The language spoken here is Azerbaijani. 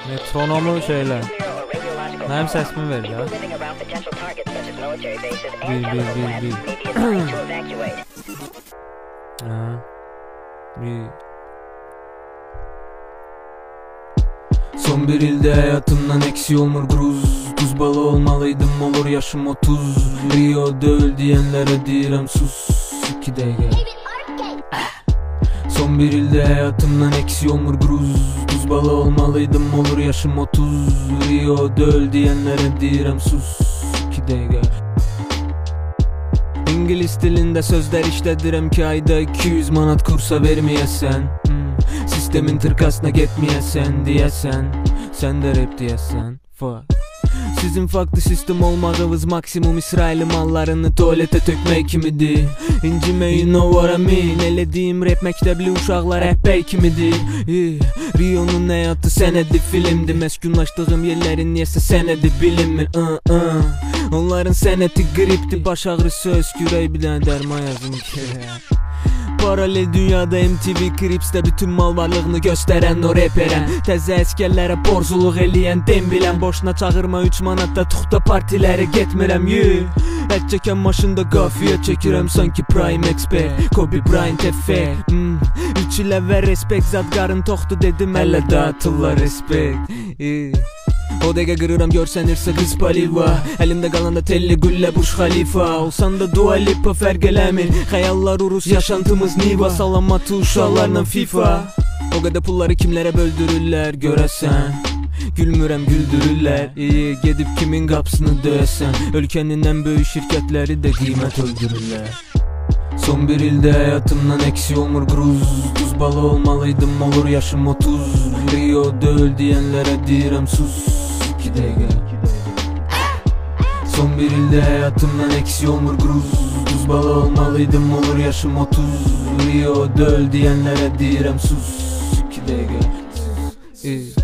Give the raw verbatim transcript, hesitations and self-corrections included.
Metronomu şeyle. Benim sesimi ver ya. Bir bir bir bir. Ha. Bir. Son bir ilde hayatımdan eksi olmur gruz. Tuz balı olmalıydım, olur yaşım otuz. Rio'da öl diyenlere direm sus. iki de gel. Son bir ilde hayatımdan eksi olmur gruz. Tuz balı olmalıydım, olur yaşım otuz. Rio'da öl diyenlere direm sus. iki de gel. İngiliz dilinde sözler işledirem ki ayda iki yüz manat kursa vermeyesen. hmm. Sistemin tırkasına gitmeyesen diyesen. Sen de rap diyesen. Fuck. Sizin farklı sistem olmadığınız maksimum İsrail mallarını tuvalete tökmek kimidir? İncimeyin o what I mean. Elediğim rap mektebli uşaklar rehber kimidir? yeah. Rio'nun hayatı senedi filmdi. Meskunlaştığım yerlerin niyese senedi bilimin. uh, uh. Onların seneti gripti. Baş ağrısı öskürey bilen derman yazın ki. Paralel dünyada M T V Crips'te bütün mal varlığını gösteren o reperen. Təzə əskerlərə borzuluq eləyən dem bilən. Boşuna çağırma üç manatda tuxta partilərə getmirəm yeah. Ət çəkən maşında qafiyə çəkirəm sanki Prime Expert Kobe Bryant Efe hmm. Üç il əvvəl respekt zat qarın toxtu dedim hələ dağıtırlar respekt yeah. O dəqiqə qırıram görsənirsə qız paliva. Əlimdə qalanda telli güllə Burj Khalifa. Olsan da Dua Lipa fərq eləmir. Xəyallar urus yaşantımız Niva. Salamatı uşaqlarla FIFA. O qədər pulları kimlərə böldürürlər görəsən. Gülmürəm güldürürlər İyi gedib kimin qapısını döyəsən. Ölkənin ən böyük şirkətləri də qiymət öldürürlər. Son bir ilde hayatımdan eksi olmur gruz. Tuz balı olmalıydım, olur yaşım otuz. Rio'da öl diyenlere direm sus. iki de gel. Son bir ilde hayatımdan eksi olmur gruz. Tuz balı olmalıydım, olur yaşım otuz. Rio'da öl diyenlere direm sus. iki de gel.